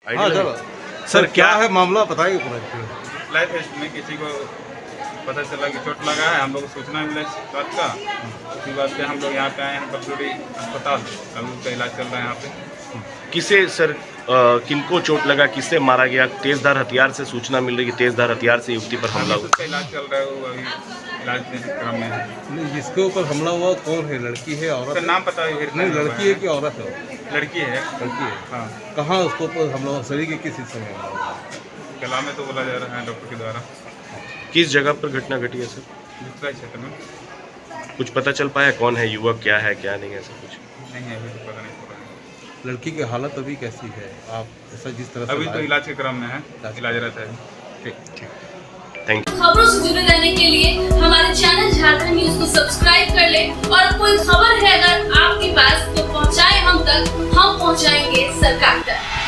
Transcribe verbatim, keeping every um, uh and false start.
हाँ sir, sir क्या है मामला बताइए। लाइफ टेस्ट में किसी को पता चला कि चोट लगा है, हम लोग को सूचना मिला इस बात का। उसी बात पे हम लोग यहाँ पे आए हैं बसलोड़ी अस्पताल, कल उसका इलाज चल रहा है यहाँ पे। किसे सर आ, किनको चोट लगा, किससे मारा गया? तेजधार हथियार से सूचना मिल रही है, तेजधार हथियार से युवती पर हमला हुआ। उसका इलाज चल रहा है, वो अभी इलाज के क्रम में है। जिसके ऊपर हमला हुआ कौन है? लड़की है, औरत? नाम पता है नहीं, लड़की है कि औरत है? लड़की है। लड़की है। हाँ। कहाँ उसको ऊपर हमला हुआ? शरीर के किस हिस्से में हमला हुआ? गला में तो बोला जा रहा है डॉक्टर के द्वारा। किस जगह पर घटना घटी है सर? दूसरा क्षेत्र में। कुछ पता चल पाया कौन है युवक, क्या है क्या नहीं, ऐसा कुछ नहीं है, अभी तो पता नहीं चला। लड़की की हालत अभी कैसी है? आप ऐसा जिस तरह से अभी तो इलाज के क्रम में है, इलाज रहता है। ठीक ठीक, थैंक यू। खबरों से जुड़े रहने के लिए हमारे चैनल झारखंड न्यूज को सब्सक्राइब कर ले और कोई खबर है अगर आपके पास तो पहुंचाए हम तक, हम पहुंचाएंगे सरकार तक।